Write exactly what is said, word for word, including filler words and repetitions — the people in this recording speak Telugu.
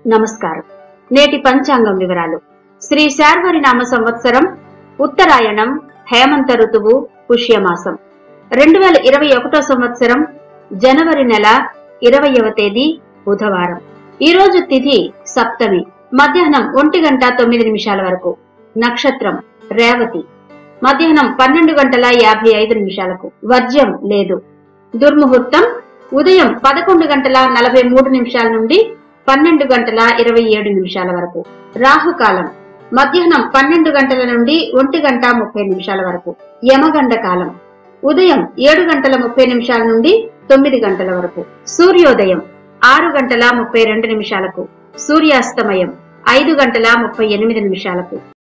నమస్కారం. నేటి పంచాంగం వివరాలు. శ్రీ శార్వరి నామ సంవత్సరం, ఉత్తరాయణం, హేమంత ఋతువు, పుష్యమాసం, రెండు వేల ఇరవై ఒకటో సంవత్సరం, జనవరి నెల ఇరవయవ తేదీ, బుధవారం. ఈ రోజు తిథి సప్తమి, మధ్యాహ్నం ఒంటి గంట తొమ్మిది నిమిషాల వరకు. నక్షత్రం రేవతి, మధ్యాహ్నం పన్నెండు గంటల యాభై ఐదు నిమిషాలకు. వర్జ్యం లేదు. దుర్ముహూర్తం ఉదయం పదకొండు గంటల నలభై మూడు నిమిషాల నుండి పన్నెండు గంటల ఇరవై ఏడు నిమిషాల వరకు. రాహుకాలం మధ్యాహ్నం పన్నెండు గంటల నుండి ఒంటి గంట ముప్పై నిమిషాల వరకు. యమగండ కాలం ఉదయం ఏడు గంటల ముప్పై నిమిషాల నుండి తొమ్మిది గంటల వరకు. సూర్యోదయం ఆరు గంటల ముప్పై రెండు నిమిషాలకు. సూర్యాస్తమయం ఐదు గంటల ముప్పై ఎనిమిది నిమిషాలకు.